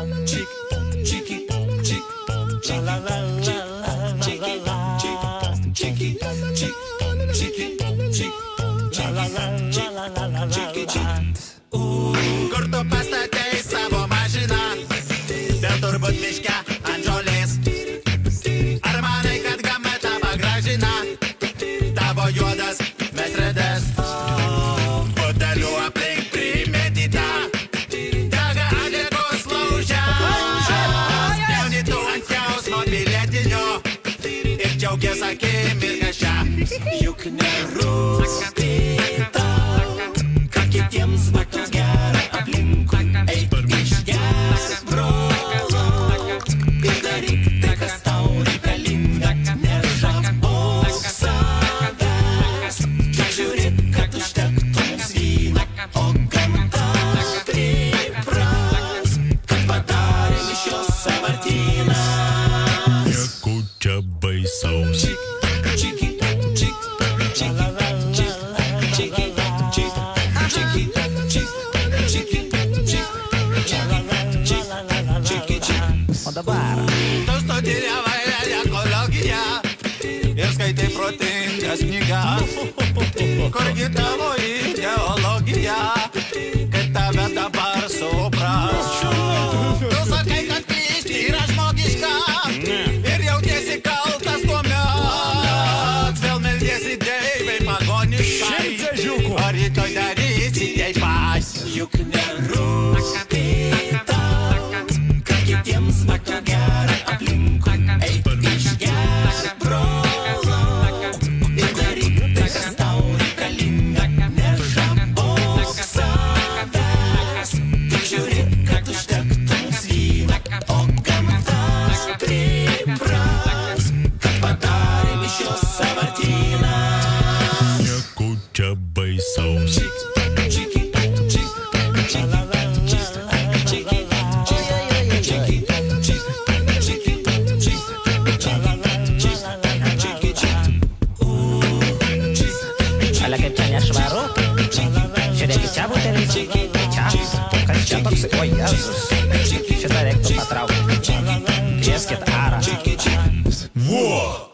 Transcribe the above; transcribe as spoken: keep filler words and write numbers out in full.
Kur tu pastatei savo mašiną, vėl turbūt miške ant žolės. Ar manai, kad gamta tavo gražina, tavo juodas mesredes? Butelių aplink primėtyta, dega atliekos lauže. Spjauni tu ant jausmo bilietinio ir džiaugies akimirką šią. Juk nerūpi tau, kad kitiems būtų gera aplinkui. Eik išgerk brolok ir daryk tai, kas tau reikalinga. Nežabok savęs, tik žiūrėk, kad užtektų mums vyno. O gamta pripras, kad padarėm iš jos sąvartyną. Nieko čia baisaus. O dabar Tu studijavai ekologiją ir skaitai protingas knygas. Kurgi tavo ideologija, kaip tave dabar supras? Tu sakai, kad klysti yra žmogiška ir jautiesi kaltas tuomet. Vėl meldiesi Dievui pagoniškai, o rytoj darysi taip pat. Juk nerūpi tau, kad kitiems būtų gera aplinkui. Eik išgerk brolok ir daryk tai, kas tau reikalinga. Nežabok savęs, tik žiūrėk, kad užtektų mums vyno. O gamta pripras, kad padarėm iš jos sąvartyną. Nieko čia baisaus. Ale kaip čia nešvaru? Žiūrėkit, čia butelis. Čia. Kas čia toks? O Jėzus. Šitą reiktų patraukti. Kvieskit arą. Vo!